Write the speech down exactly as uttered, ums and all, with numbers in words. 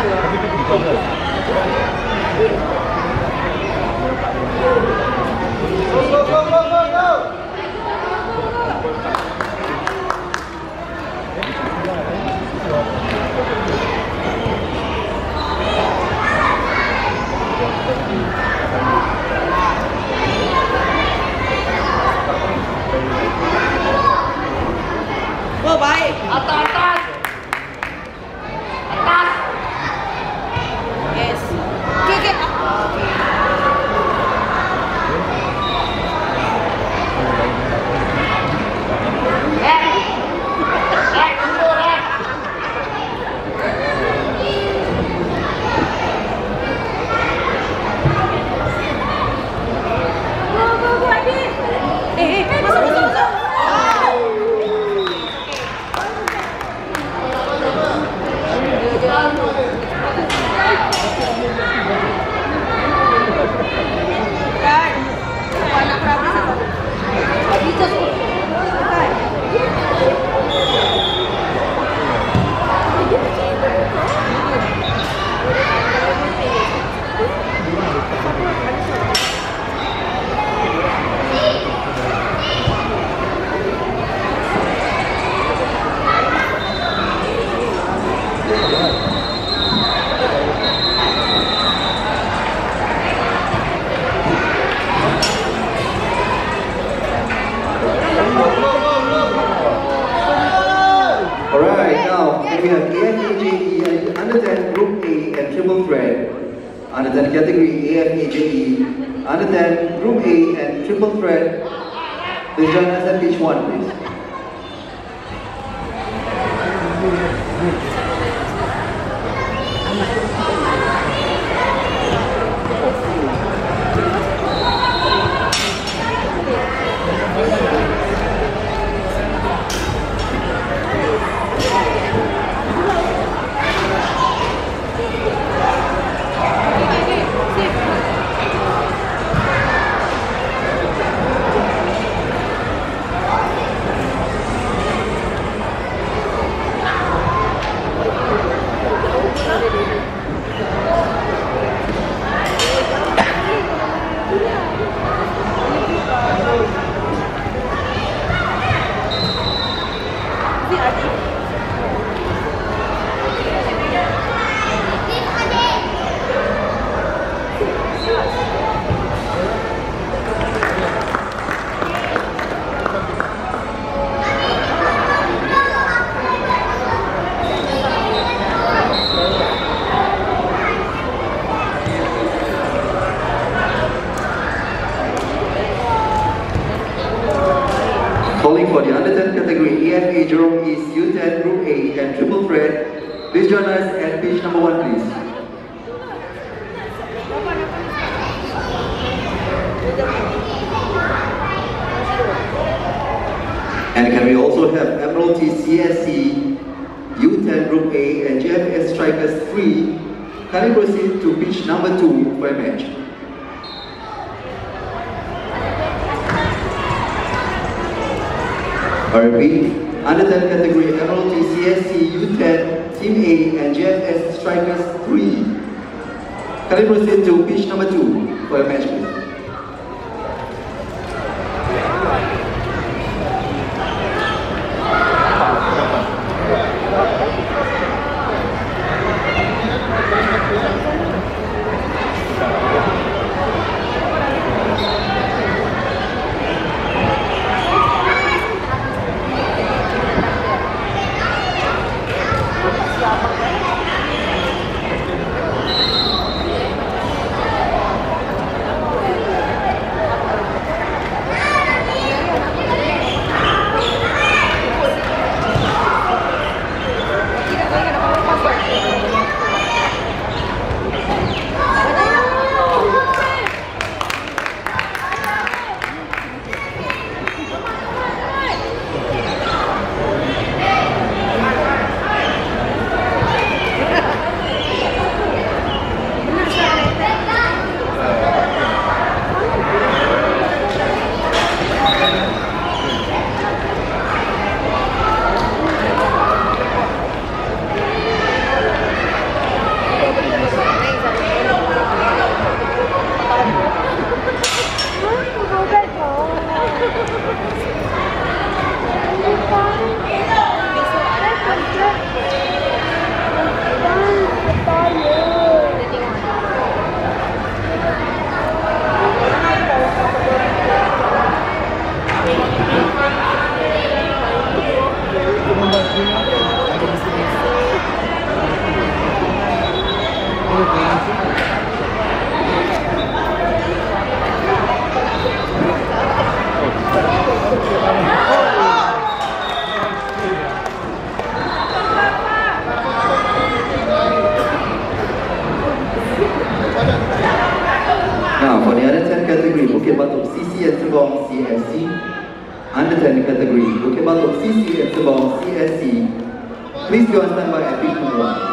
Oh, baik. Atas, atas. Atas. Yes. Okay, okay. We have A F A J E under ten Group A and Triple Threat. Under ten category A F A J E. Under ten Group A and Triple Threat. Please join us at pitch one, please. Calling for the under ten category A F A Jurong East U ten Group A and Triple Threat. Please join us at pitch number one, please. And can we also have Admiralty C S C U ten Group A and J F S Strikers three? Kindly proceed to pitch number two for a match. I repeat, under ten category Admiralty C S C U ten Team A and J F S Strikers three. Kindly proceed to pitch number two for a match, please. Now, for the under ten category, Bukit Batok C C and Sebong C S C. Under ten category, Bukit Batok C C and Sebong C S C. Please go on standby at pitch number one.